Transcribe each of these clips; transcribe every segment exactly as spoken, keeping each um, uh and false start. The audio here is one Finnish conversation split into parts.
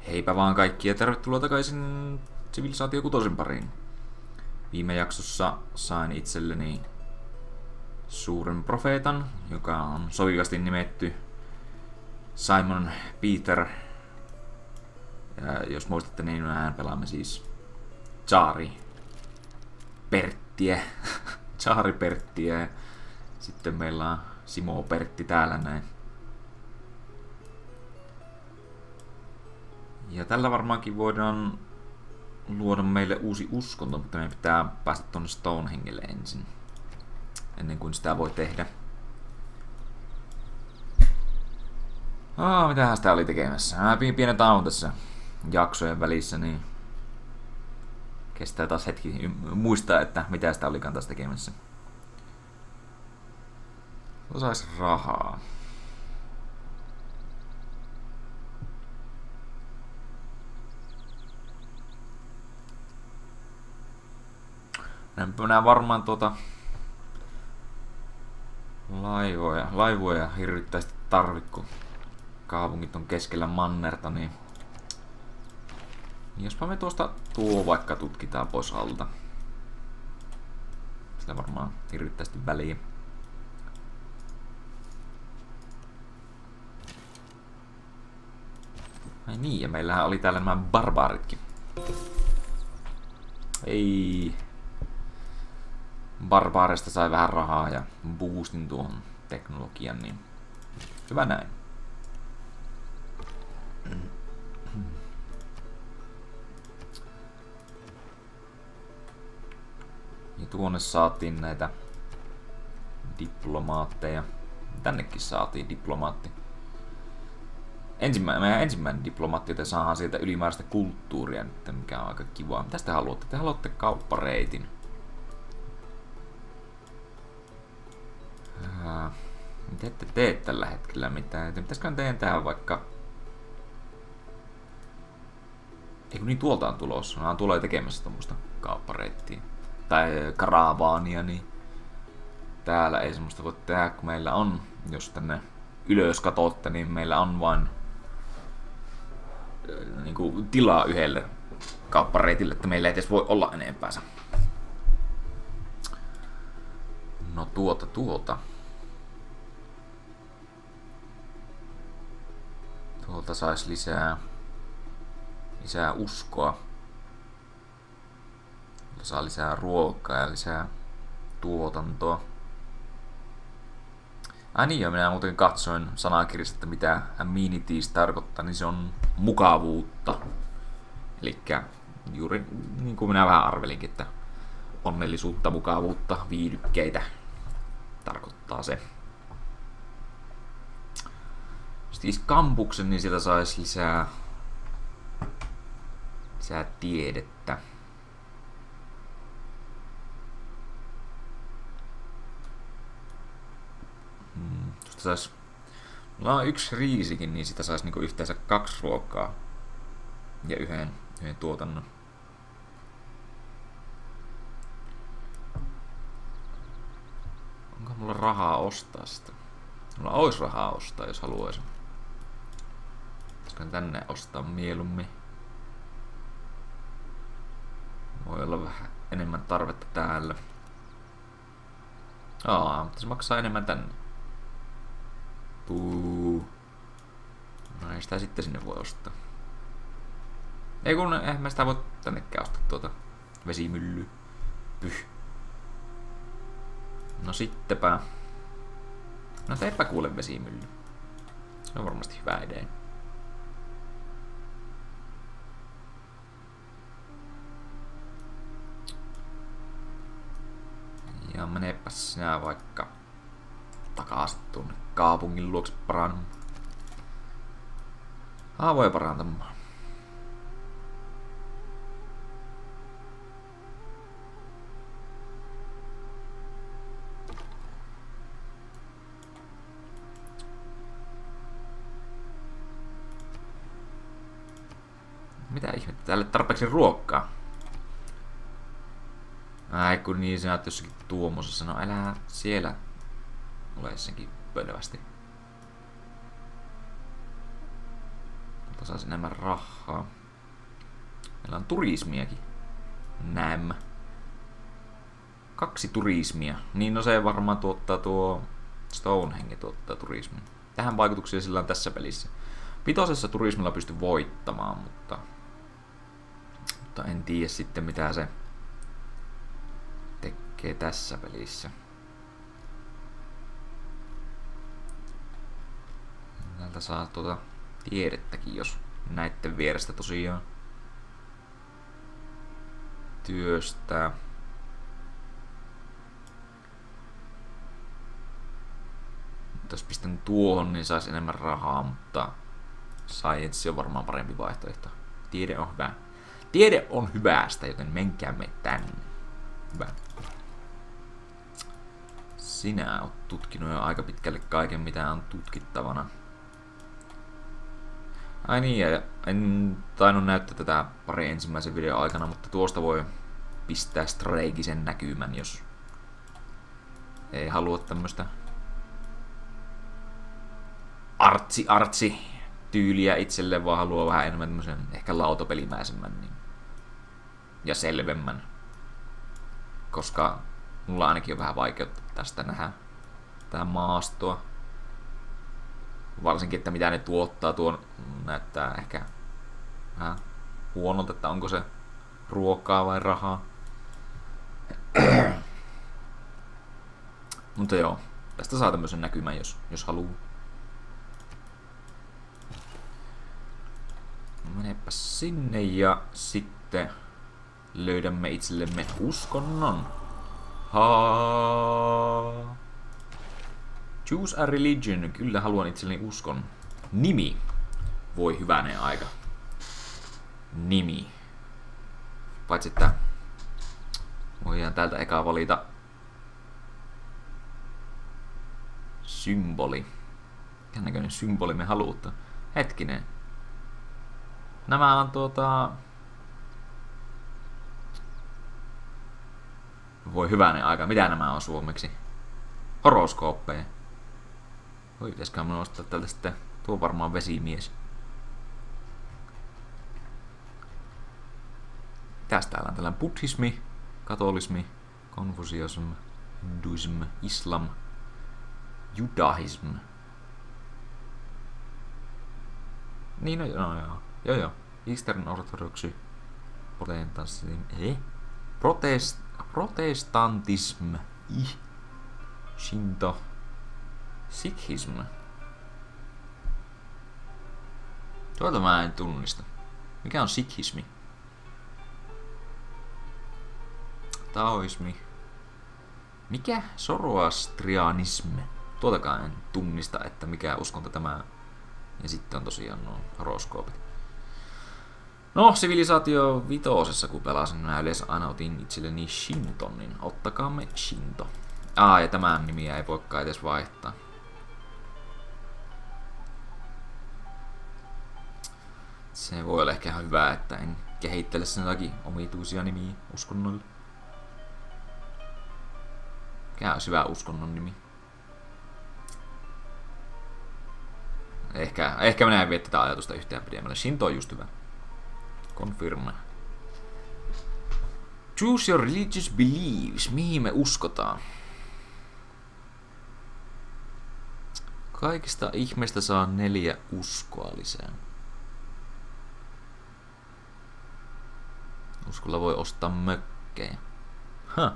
Heipä vaan kaikki ja tervetuloa takaisin Sivilisaatio kutosen pariin. Viime jaksossa sain itselleni suuren profeetan, joka on sopivasti nimetty Simon Peter. Ja jos muistatte, niin mehän pelaamme siis Tsaari Perttiä. Tsaari Perttiä. Sitten meillä on Simo Pertti täällä näin. Ja tällä varmaankin voidaan luoda meille uusi uskonto, mutta meidän pitää päästä tuonne Stonehengelle ensin. Ennen kuin sitä voi tehdä. Ah, mitähän sitä oli tekemässä? Mä pidin pienen tauon tässä jaksojen välissä, niin kestää taas hetki muistaa, että mitä sitä olikaan taas tekemässä. Osais rahaa. Minä varmaan tuota laivoja, laivoja hirvittävästi tarvi, kun kaupungit on keskellä mannerta, niin jospa me tuosta tuo vaikka tutkitaan pois alta. Sillä varmaan hirvittävästi väliä. Ai niin, ja meillähän oli täällä nämä barbaaritkin. Ei. Barbaarista sai vähän rahaa ja boostin tuohon teknologian, niin hyvä näin. Ja tuonne saatiin näitä diplomaatteja. Tännekin saatiin diplomaatti. Ensimmäinen, meidän ensimmäinen diplomaatti, joten saadaan sieltä ylimääräistä kulttuuria nyt, mikä on aika kivaa. Mitä te haluatte? Te haluatte kauppareitin. Uh, mitä ette tee tällä hetkellä mitään? Pitäisikö teidän tehdä vaikka... Eikö niin tuolta on tulossa? Nämä tulee tekemässä tommoista kauppareittiä. Tai karavaania, niin... Täällä ei semmoista voi tehdä, kun meillä on... Jos tänne ylös katsotte, niin meillä on vain... Niinku tilaa yhdelle kauppareitille, että meillä ei edes voi olla enempäänsä. No tuota, tuota. Tuolta sais lisää, lisää uskoa. Tuolta saa lisää ruokaa ja lisää tuotantoa. Ai niin jo, minä muuten katsoin sanakirjasta, että mitä amenities tarkoittaa, niin se on mukavuutta. Elikkä juuri niin kuin minä vähän arvelinkin, että onnellisuutta, mukavuutta, viihdykkeitä tarkoittaa se. Siis kampuksen, niin sieltä saisi lisää, lisää tiedettä. Hmm, tuosta sais, mulla on yksi riisikin, niin sitä saisi niinku yhteensä kaksi ruokaa ja yhden, yhden tuotannon. Onko mulla rahaa ostaa sitä? Mulla ois rahaa ostaa, jos haluaisin. Pitäisikö tänne ostaa mieluummin? Voi olla vähän enemmän tarvetta täällä. Aa, mutta se maksaa enemmän tänne. Puu. No ei sitä sitten sinne voi ostaa. Ei kun, eh mä sitä voi tännekään ostaa tuota vesimyllyä. Pyh. No sittenpä. No teepä kuule vesimylly. Se on varmasti hyvä idea. Ja meneepä sinä vaikka takaisin tuonne kaupungin luokse parantamaan. Haavoja parantamaan. Mitä ihmettä? Täällä tarpeeksi ruokkaa. Ai kun niin sä oot jossakin tuommoisessa. No älä siellä ole jossakin pölvästi. Mutta saisi enemmän rahaa. Meillä on turismiakin. Näm. Kaksi turismia. Niin no se varmaan tuottaa tuo Stonehenge tuottaa turismin. Tähän vaikutuksia sillä on tässä pelissä. Vitosessa turismilla pystyy voittamaan, mutta, mutta en tiedä sitten mitä se tekee tässä pelissä. Täältä saa tuota tiedettäkin, jos näitten vierestä tosiaan työstää. Jos pistän tuohon, niin saisi enemmän rahaa, mutta science on varmaan parempi vaihtoehto. Tiede on hyvä. Tiede on hyvästä, joten menkäämme tänne. Hyvä. Sinä oot tutkinut jo aika pitkälle kaiken, mitä on tutkittavana. Ai niin, ja en tainnut näyttää tätä pari ensimmäisen videon aikana, mutta tuosta voi pistää strategisen näkymän, jos ei halua tämmöstä artsi artsi tyyliä itselleen, vaan haluaa vähän enemmän tämmösen ehkä lautapelimäisemmän niin, ja selvemmän. Koska mulla ainakin on vähän vaikeutta tästä nähdä tää maastoa. Varsinkin, että mitä ne tuottaa, tuo näyttää ehkä vähän huonolta, että onko se ruokaa vai rahaa. Mutta joo, tästä saa tämmösen näkymän, jos, jos haluaa. Menepä sinne ja sitten löydämme itsellemme uskonnon. Haa. Choose a religion. Kyllä haluan itselleni uskon. Nimi. Voi hyvänen aika. Nimi. Paitsi että voidaan täältä eka valita symboli. Mikä näköinen symboli me halutaan? Hetkinen. Nämä on tuota... Voi hyvänen aika. Mitä nämä on suomeksi? Horoskooppeja. Voi pitäisikö minun ostaa täältä sitten... Tuo on varmaan vesimies. Tästä täällä on tällainen buddhismi, katolismi, konfusiosm, hinduism, islam, judaism. Niin no joo joo. Joo joo. Eastern Orthodoxy. Protestantism. Eh? Protest, protestantism. Ih. Shinto. Sikhism. Tuolta mä en tunnista. Mikä on sikhismi? Taoismi. Mikä? Zoroastrianism. Tuotakaan en tunnista, että mikä uskonto tämä. Ja sitten on tosiaan nuo horoskoopit. No, Sivilisaatio vitosessa kun pelasin, mä yleensä aina otin itselleni Shinton, niin ottakaamme Shinto. Aa, ja tämän nimiä ei voikaan edes vaihtaa. Se voi olla ehkä ihan hyvä, että en kehittele sen takia omituisia nimiä uskonnoille. Mikä on hyvä uskonnon nimi? Ehkä, ehkä minä en vie tätä ajatusta yhtään pidemmälle. Shinto on just hyvä. Confirm. Choose your religious beliefs. Mihin me uskotaan? Kaikista ihmeistä saa neljä uskoa lisää. Uskolla voi ostaa mökkejä. Huh.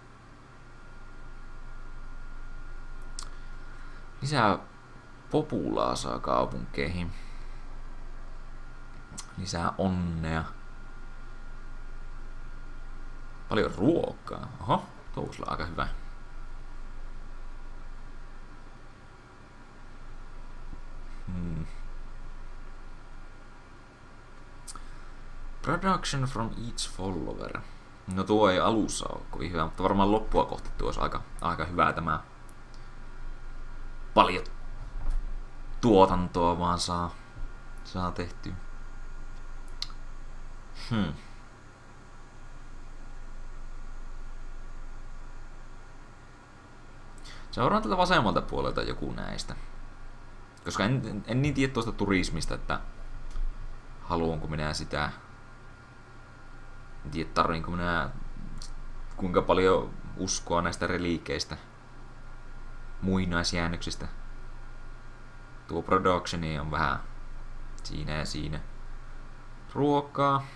Lisää populaa saa kaupunkeihin. Lisää onnea. Paljon ruokaa. Oho, tuo on aika hyvä. Hmm. Production from each follower. No tuo ei alussa ole kovin hyvä, mutta varmaan loppua kohti tuo olisi aika, aika hyvää tämä. Paljon tuotantoa vaan saa, saa tehtyä. Hmm. Seuraan tätä vasemmalta puolelta joku näistä. Koska en, en, en niin tiedä tuosta turismista, että haluanko minä sitä. En tiedä, tarviinko minä kuinka paljon uskoa näistä reliikeistä, muinaisjäännöksistä. Tuo productioni on vähän siinä ja siinä. Ruokaa.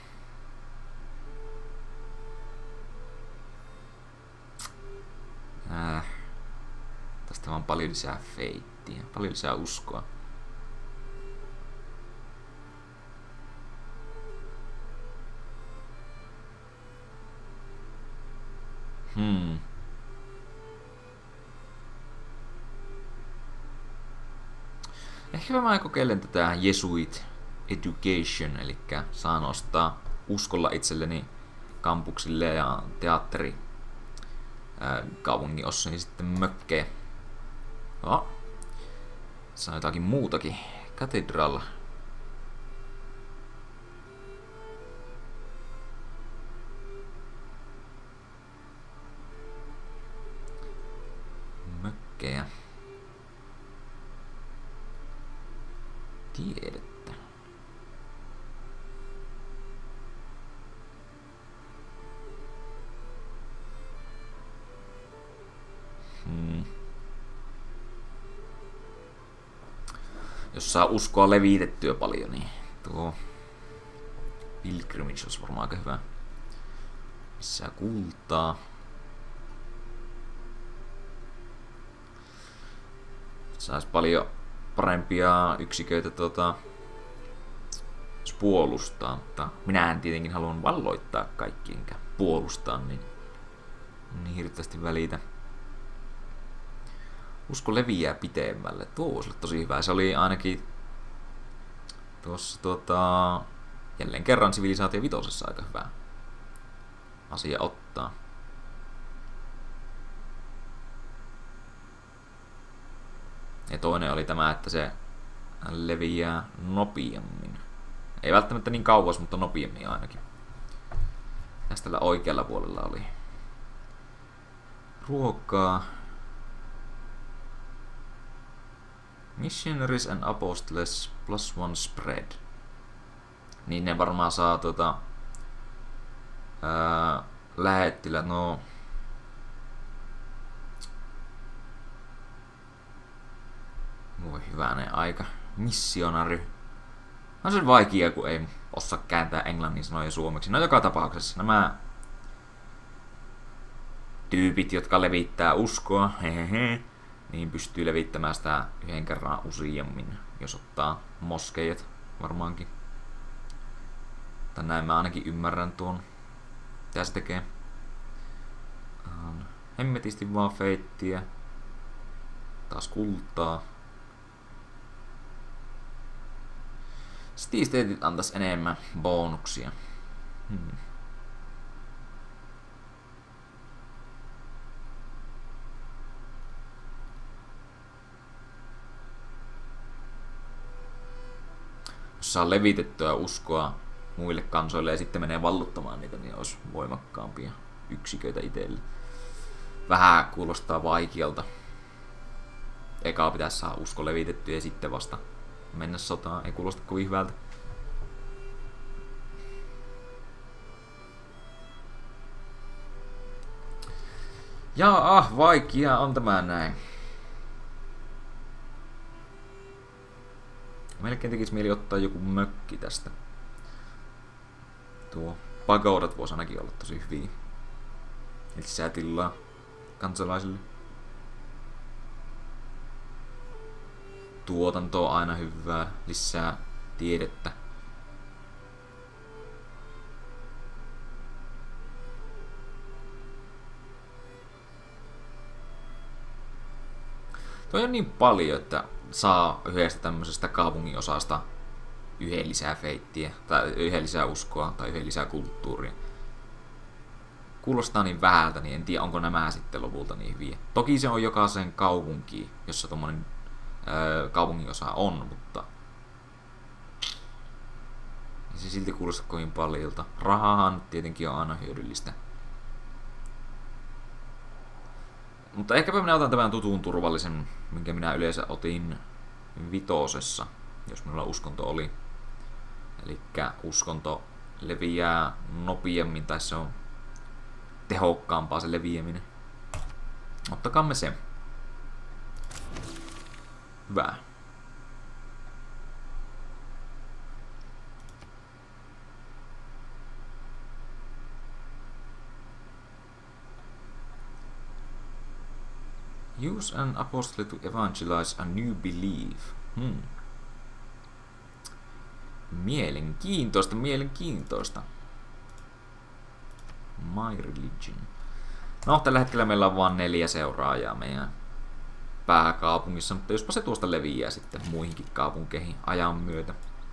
Äh. Tästä vaan paljon lisää feittiä, paljon lisää uskoa. Hmm. Ehkä mä kokeilen tätä Jesuit Education, eli saan ostaa uskolla itselleni kampuksille ja teatteri kaupungin ossani sitten mökkejä. Oh. Se on jotakin muutakin. Cathedral. Mökkejä. Tiedettä. Hmm. Jos saa uskoa levitettyä paljon, niin tuo Pilgrimage olisi varmaan aika hyvä. Missä kultaa. Saisi paljon parempia yksiköitä tuota, puolustaa, mutta minä en tietenkin haluan valloittaa kaikki, enkä puolustaa, niin, niin hirveästi välitä. Usko leviää pitemmälle. Tuo olisi tosi hyvä. Se oli ainakin tuossa tuota, jälleen kerran Sivilisaatio vitosessa aika hyvä asia ottaa. Ja toinen oli tämä, että se leviää nopeammin. Ei välttämättä niin kauas, mutta nopeammin ainakin. Tästä tällä oikealla puolella oli ruokaa. Missionaries and Apostles plus one spread. Niin ne varmaan saa tota ää, lähettilät, no voi hyvänen aika. Missionary. On se vaikea, kun ei osaa kääntää englannin sanoja suomeksi. No joka tapauksessa nämä tyypit, jotka levittää uskoa, hehehe, niin pystyy levittämään sitä yhden kerran useammin, jos ottaa moskeijat varmaankin. Tai näin mä ainakin ymmärrän tuon, mitä se tekee. Hemmetisti vaan feittiä. Taas kultaa. City-statit antais enemmän bonuksia. Hmm. Jos saa levitettyä uskoa muille kansoille ja sitten menee valluttamaan niitä, niin olisi voimakkaampia yksiköitä itselle. Vähän kuulostaa vaikealta. Eka pitäisi saada usko levitettyä ja sitten vasta mennä sotaan. Ei kuulosta kovin hyvältä. Jaa, ah, vaikea on tämä näin. Melkein tekisi mieli ottaa joku mökki tästä. Tuo pagodat voisi ainakin olla tosi hyviä. Lisää tilaa kansalaisille. Tuotanto on aina hyvää, lisää tiedettä. Toi on niin paljon, että saa yhdestä tämmöisestä kaupungin osasta yhden lisää feittiä, tai yhden lisää uskoa, tai yhden lisää kulttuuria. Kuulostaa niin vähältä, niin en tiedä, onko nämä sitten lopulta niin hyviä. Toki se on jokaisen kaupunkiin, jossa tommonen öö, kaupungin osa on, mutta se silti kuulostaa kovin paljolta. Rahahan tietenkin on aina hyödyllistä. Mutta ehkäpä minä otan tämän tutun turvallisen, minkä minä yleensä otin vitosessa, jos minulla uskonto oli. Elikkä uskonto leviää nopeammin, tai se on tehokkaampaa se leviäminen. Ottakaamme se. Hyvä. Use an apostle to evangelize a new belief. Hmm. Mielenkiintoista, mielenkiintoista. My religion. No, tällä hetkellä meillä on vain neljä seuraajaa meidän pääkaupungissa, mutta jospa se tuosta leviää sitten muihinkin kaupunkeihin ajan myötä.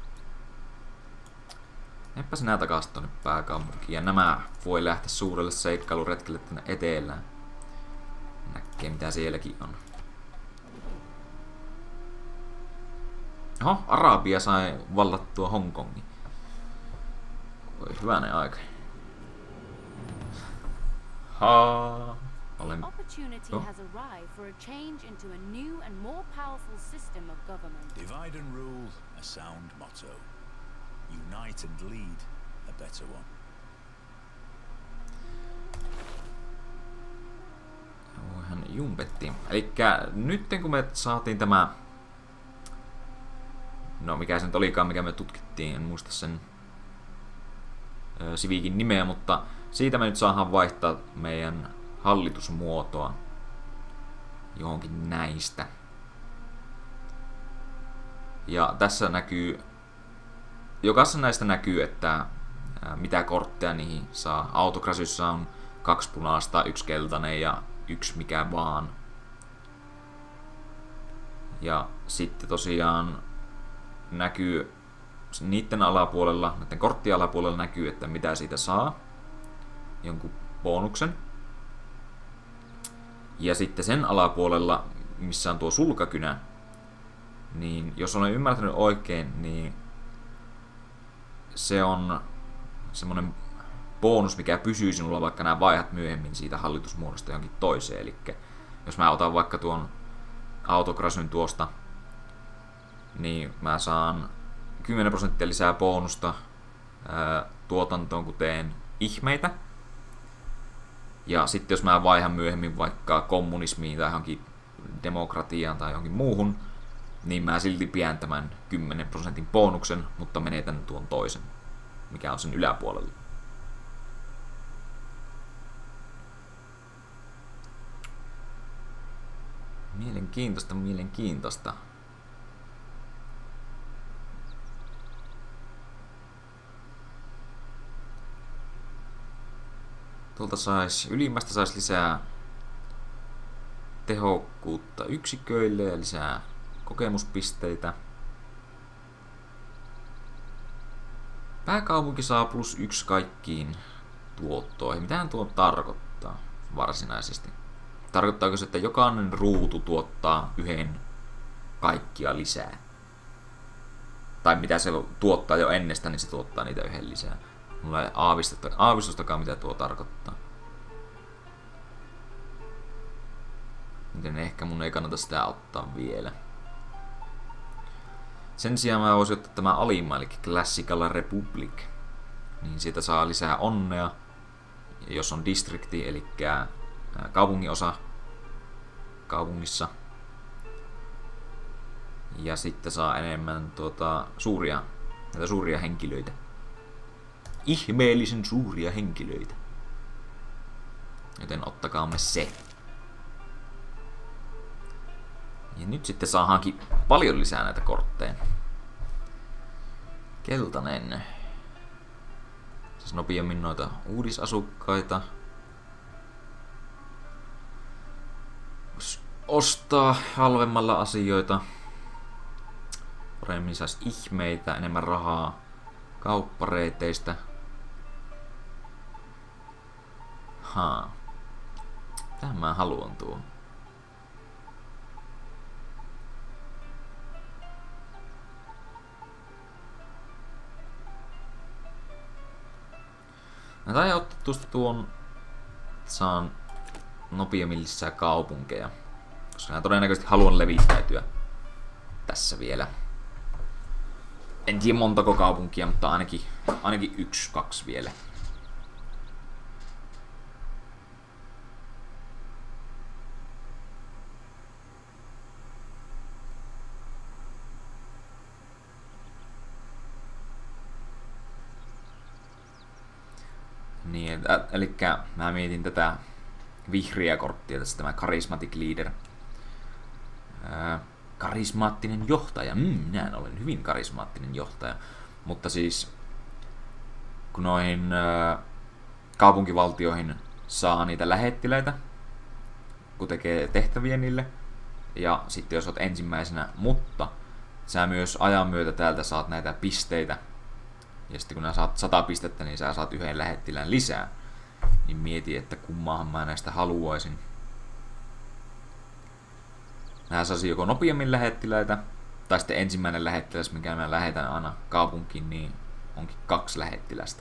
Enpä sinä takaisin tuonne pääkaupunkiin, ja nämä voi lähteä suurelle seikkailuretkelle tänne etelään. Näkee mitä sielläkin on. Oho, Arabia sai vallattua Hongkongin. Voi hyvänen aika. Haa. Olen... Opportunity has arrived for a change into a new and more powerful system of government. Divide and rule, a sound motto. Unite and lead, a better one. Voihan jumpettiin. Elikkä nyt kun me saatiin tämä... No mikä se nyt olikaan, mikä me tutkittiin, en muista sen ö, Civikin nimeä, mutta siitä me nyt saadaan vaihtaa meidän hallitusmuotoa johonkin näistä. Ja tässä näkyy, jokaisessa näistä näkyy, että ää, mitä kortteja niihin saa. Autokrasyssä on kaksi punaista, yksi keltainen ja yksi mikä vaan. Ja sitten tosiaan näkyy niiden alapuolella, näiden korttien alapuolella näkyy, että mitä siitä saa. Jonkun bonuksen. Ja sitten sen alapuolella, missä on tuo sulkakynä, niin jos olen ymmärtänyt oikein, niin se on semmonen bonus, mikä pysyy sinulla, vaikka nämä vaihdat myöhemmin siitä hallitusmuodosta johonkin toiseen. Eli jos mä otan vaikka tuon autokrasyn tuosta, niin mä saan kymmenen prosenttia lisää bonusta ää, tuotantoon, kun teen ihmeitä. Ja sitten jos mä vaihan myöhemmin vaikka kommunismiin tai johonkin demokratiaan tai johonkin muuhun, niin mä silti pidän tämän kymmenen prosentin bonuksen, mutta menetän tuon toisen, mikä on sen yläpuolella. Mielenkiintoista, mielenkiintoista. Tuolta sais, ylimmästä sais lisää tehokkuutta yksiköille ja lisää kokemuspisteitä. Pääkaupunki saa plus yksi kaikkiin tuottoihin. Mitähän tuo tarkoittaa varsinaisesti? Tarkoittaako se, että jokainen ruutu tuottaa yhden kaikkia lisää? Tai mitä se tuottaa jo ennestään, niin se tuottaa niitä yhden lisää. Mulla ei aavistustakaan, mitä tuo tarkoittaa. Joten ehkä mun ei kannata sitä ottaa vielä. Sen sijaan mä voisin ottaa tämä alimma, eli Classical Republic. Niin siitä saa lisää onnea. Ja jos on distrikti, eli kaupunginosa kaupungissa. Ja sitten saa enemmän tuota, suuria, näitä suuria henkilöitä. Ihmeellisen suuria henkilöitä. Joten ottakaamme se. Ja nyt sitten saadaankin paljon lisää näitä kortteja. Keltainen. Siis nopeammin noita uudisasukkaita. Ostaa halvemmalla asioita. Paremmin saisi ihmeitä, enemmän rahaa kauppareiteistä. Haa. Tähän mä haluan tuon. Mä taidan ottaa tuosta tuon, saan nopeammin lisää kaupunkeja. Koska mä todennäköisesti haluan levittäytyä tässä vielä. En tiedä montako kaupunkia, mutta ainakin, ainakin yksi, kaksi vielä. Niin, eli mä mietin tätä vihreää korttia, tässä tämä Charismatic Leader. Ää, karismaattinen johtaja. Mm, minä olen hyvin karismaattinen johtaja. Mutta siis, kun noihin ää, kaupunkivaltioihin saa niitä lähettiläitä, kun tekee tehtäviä niille, ja sitten jos olet ensimmäisenä, mutta sä myös ajan myötä täältä saat näitä pisteitä, ja sitten kun nää saat sata pistettä, niin sä saat yhden lähettilään lisää. Niin mieti, että kummaahan mä näistä haluaisin. Mä saisin joko nopeammin lähettiläitä, tai sitten ensimmäinen lähettiläs, mikä mä lähetän aina kaupunkiin, niin onkin kaksi lähettilästä.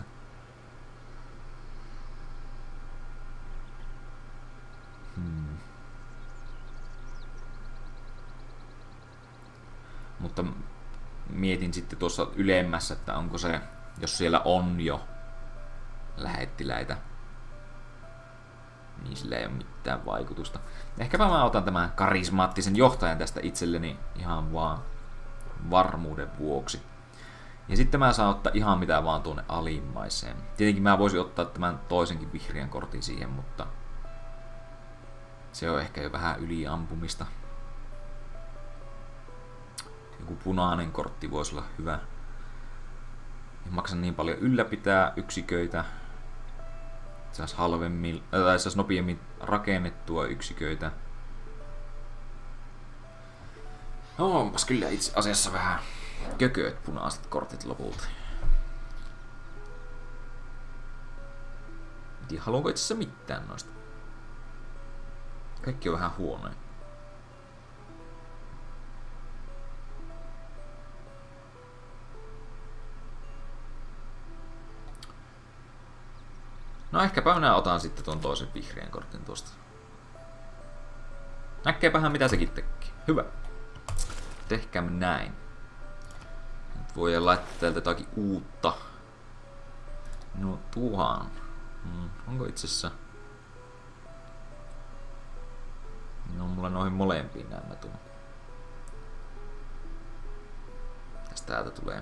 Hmm. Mutta mietin sitten tuossa ylemmässä, että onko se, jos siellä on jo lähettiläitä, niin sillä ei ole mitään vaikutusta. Ehkäpä mä otan tämän karismaattisen johtajan tästä itselleni ihan vaan varmuuden vuoksi. Ja sitten mä saan ottaa ihan mitä vaan tuonne alimmaiseen. Tietenkin mä voisin ottaa tämän toisenkin vihreän kortin siihen, mutta se on ehkä jo vähän yliampumista. Joku punainen kortti voisi olla hyvä. Ei maksa niin paljon ylläpitää yksiköitä. Saisi halvemmin, tai saisi nopeammin rakennettua yksiköitä. No, onpas kyllä itse asiassa vähän kököt punaiset kortit lopulta. En tiedä, haluanko itse asiassa mitään noista. Kaikki on vähän huonoja. No ehkäpä minä otan sitten tuon toisen vihreän kortin tuosta. Näkeepähän mitä sekin tekee. Hyvä. Tehkäämme näin. Nyt voi laittaa täältä jotakin uutta. No tuhan. Hmm, onko itsessä? No mulla noihin molempiin nämä tuon. Tästä täältä tulee.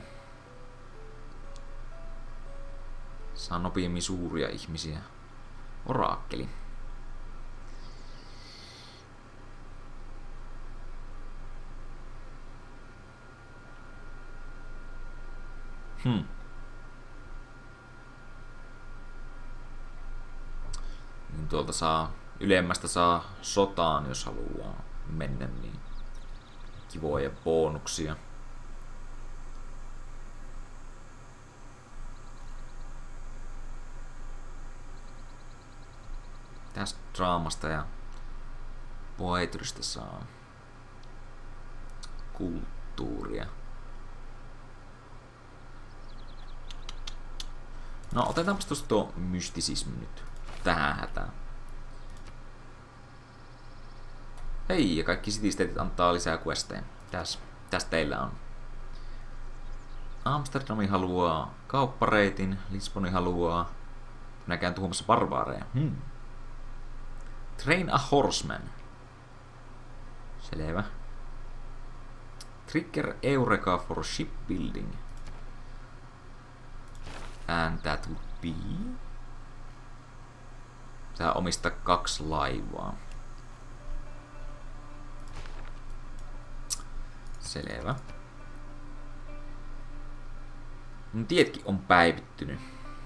Saa nopeammin suuria ihmisiä. Oraakkeli. Hmm. Niin tuolta saa, ylemmästä saa sotaan, jos haluaa mennä, niin kivoja bonuksia. Tästä draamasta ja poetrystä saa kulttuuria. No otetaanpas tuosta tuo mystisismi nyt tähän hätään. Hei, ja kaikki city-statet antaa lisää questeja. Täs, tästä teillä on. Amsterdami haluaa kauppareitin, Lisboni haluaa näkään tuhomassa barbaareja. Hmm. Train a horseman. Selvä. Trigger Eureka for shipbuilding. And that would be... Sä omistaa kaksi laivaa. Selvä. Mun tietkin on päivittynyt.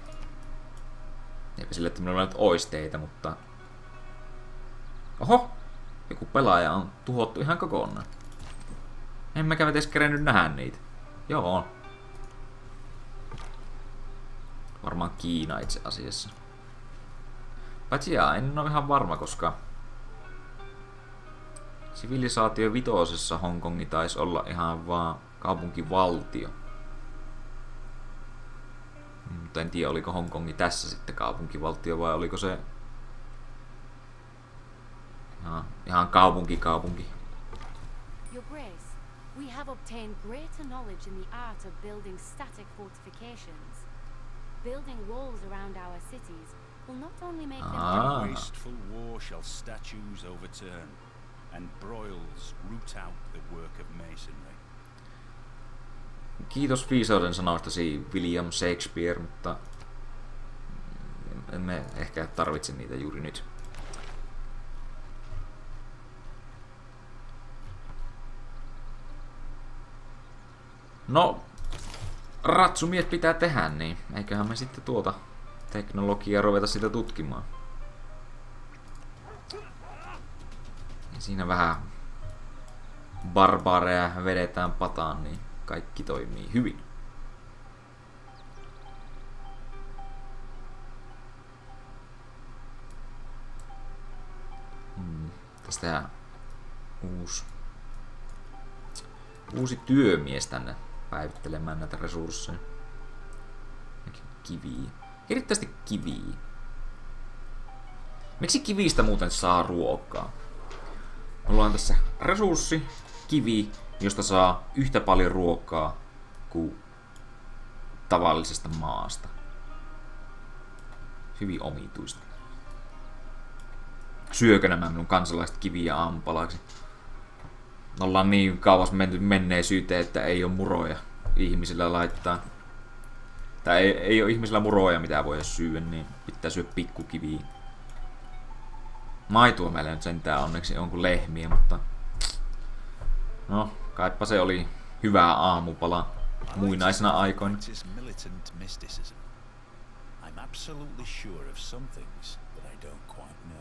Eipä sille, että minulla nyt ois teitä, mutta... Oho! Joku pelaaja on tuhottu ihan kokonaan. En mäkään edes kerennyt nähdä niitä. Joo. Varmaan Kiina itse asiassa. Paitsi jaa, en ole ihan varma, koska... Sivilisaatio vitosessa Hongkongi taisi olla ihan vaan kaupunkivaltio. Mutta en tiedä, oliko Hongkongi tässä sitten kaupunkivaltio vai oliko se... Ihan, ihan kaupunki kaupunki. Your Grace, We have obtained greater knowledge in the art of building static fortifications. Building walls around our cities will not only make them Ah. In wasteful war shall statues overturn, and broils root out the work of masonry. Kiitos viisauden sanoistasi, William Shakespeare, mutta emme ehkä tarvitse niitä juuri nyt. No, ratsumies pitää tehdä, niin eiköhän me sitten tuota teknologiaa ruveta sitä tutkimaan. Ja siinä vähän barbaareja vedetään pataan, niin kaikki toimii hyvin. Hmm. Tästä uusi, uusi työmies tänne päivittelemään näitä resursseja. Kiviä. Erittäin kiviä. Miksi kivistä muuten saa ruokaa? Mulla on tässä resurssi, kivi, josta saa yhtä paljon ruokaa kuin tavallisesta maasta. Hyvin omituista. Syökö nämä minun kansalaiset kiviä aamupalaksi? Ollaan niin kauas menty menneisyyteen, että ei ole muroja ihmisillä laittaa. Tai ei, ei ole ihmisillä muroja, mitä voi syödä, niin pitää syödä pikkukiviä. Maitoa meillä nyt sentään onneksi on kuin lehmiä, mutta... No, kaipa se oli hyvää aamupala muinaisena aikoina. Militant mysticism. I'm absolutely sure of some things that I don't quite know.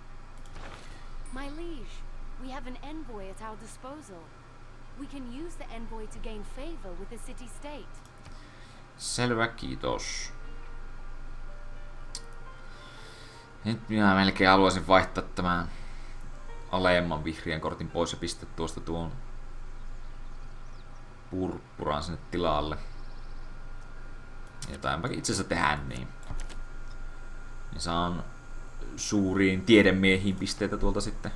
My liege, we have an envoy at our disposal. We can use the envoy to gain favor with the city-state. Selvä, kiitos. Nyt minä melkein haluaisin vaihtaa tämän alemman vihreän kortin pois ja pistää tuosta tuon purppuraan sinne tilalle. Jotainpa itse asiassa tehdä niin. Niin saan suuriin tiedemiehiin pisteitä tuolta sitten.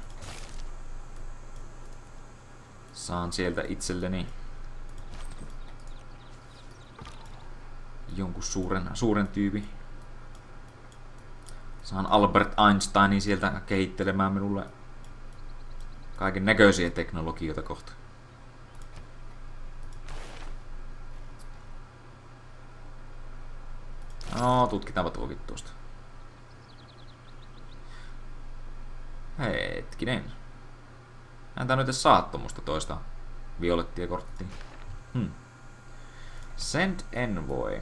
Saan sieltä itselleni jonkun suuren, suuren tyypin. Saan Albert Einsteinin sieltä kehittelemään minulle kaiken näköisiä teknologioita kohta. No, tutkitaanpa tuokin tuosta. Hetkinen. En tää nyt edes saa tommoista toista violettia korttia. Hmm. Send envoy.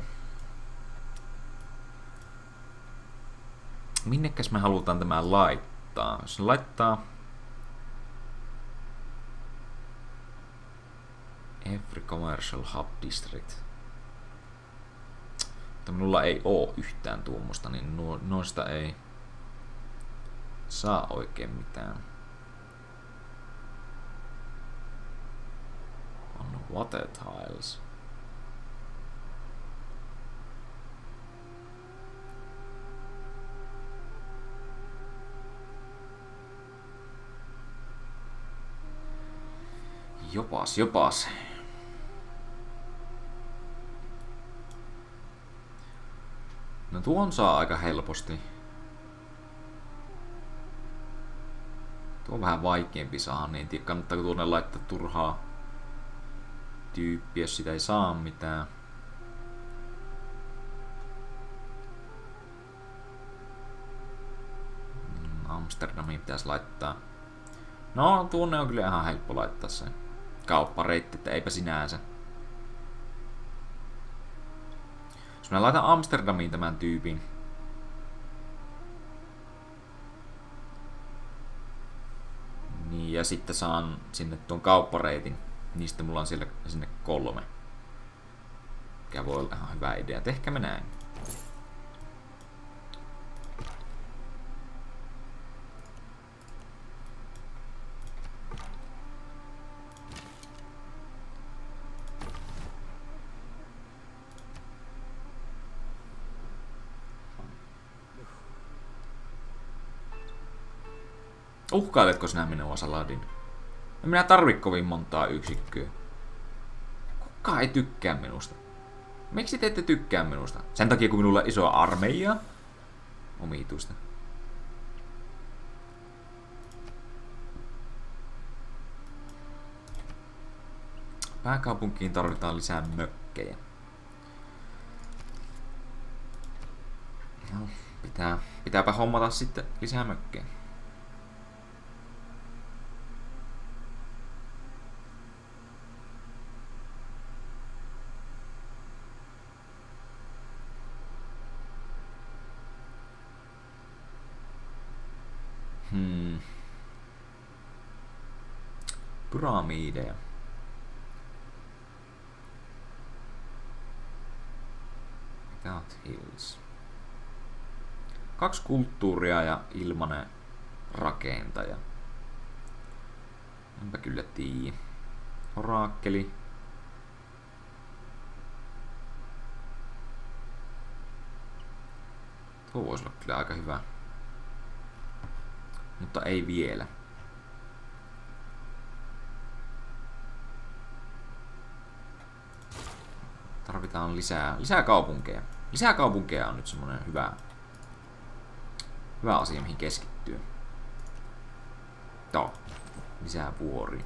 Minnekäs me halutaan tämä laittaa? Jos laittaa Every Commercial Hub District. Mutta minulla ei oo yhtään tuommoista, niin nuo, noista ei saa oikein mitään. On water tiles. Jopas, jopas. No tuon saa aika helposti. Tuo on vähän vaikeampi saada, niin en tiedä kannattaako tuonne laittaa turhaa tyyppiä, jos sitä ei saa mitään. Amsterdamiin pitäisi laittaa. No tuonne on kyllä ihan helppo laittaa se kauppareitti, että eipä sinänsä. Jos mä laitan Amsterdamiin tämän tyypin. Niin ja sitten saan sinne tuon kauppareitin. Niin sitten mulla on siellä sinne kolme. Mikä voi olla ihan hyvä idea. Tehkäämme näin. Uhkailetko sinä minua, Saladin? En minä tarvi kovin montaa yksikköä. Kukaan ei tykkää minusta. Miksi te ette tykkää minusta? Sen takia, kun minulla on iso armeija? Omituista. Pääkaupunkiin tarvitaan lisää mökkejä. No, pitää, pitääpä hommata sitten lisää mökkejä. Hmm. Pyramideja. Without Hills. Kaksi kulttuuria ja ilmanen rakentaja. Enpä kyllä tiedä. Oraakkeli. Tuo voisi olla kyllä aika hyvä. Mutta ei vielä. Tarvitaan lisää, lisää kaupunkeja. Lisää kaupunkeja on nyt semmonen hyvä, hyvä asia, mihin keskittyä. Joo. Lisää vuoria.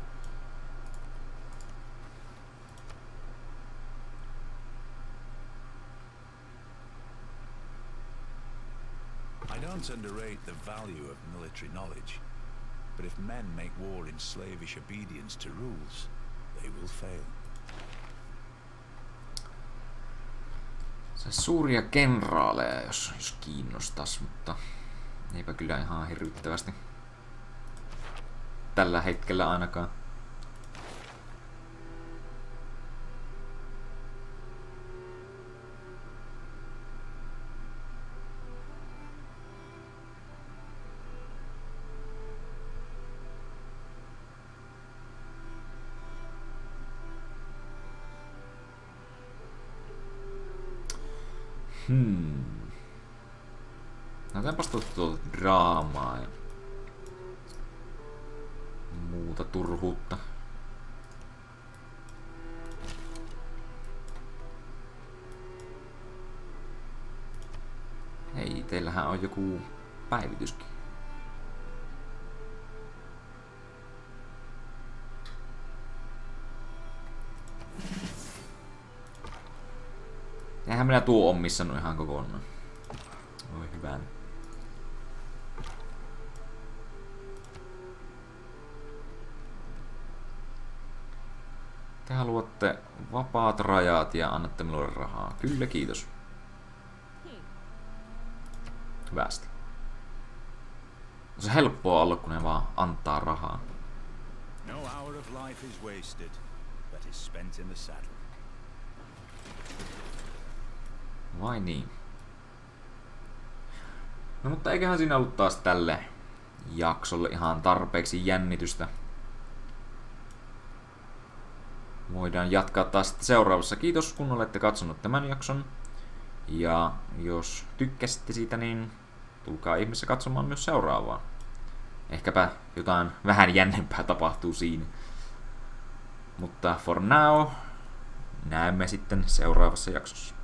I don't underrate the value of military knowledge, but if men make war in slavish obedience to rules, they will fail. Se suuria kenraaleja, jos, jos kiinnostais, mutta eipä kyllä ihan hirvittävästi. Tällä hetkellä ainakaan. Hmm. Näytäänpäs tuota draamaa ja muuta turhuutta. Hei, teillähän on joku päivityskin. Eihän minä tuo on missannut ihan kokonaan. Oi hyvä. Te haluatte vapaat rajat ja annatte minulle rahaa. Kyllä, kiitos. Hyvästi. Se on helppoa olla, kun ne vaan antaa rahaa. No hour of life is wasted that is spent in the saddle. Vai niin? No mutta eiköhän siinä ollut taas tälle jaksolle ihan tarpeeksi jännitystä. Voidaan jatkaa taas sitten seuraavassa. Kiitos kun olette katsonut tämän jakson. Ja jos tykkäsitte siitä, niin tulkaa ihmeessä katsomaan myös seuraavaa. Ehkäpä jotain vähän jännempää tapahtuu siinä. Mutta for now, näemme sitten seuraavassa jaksossa.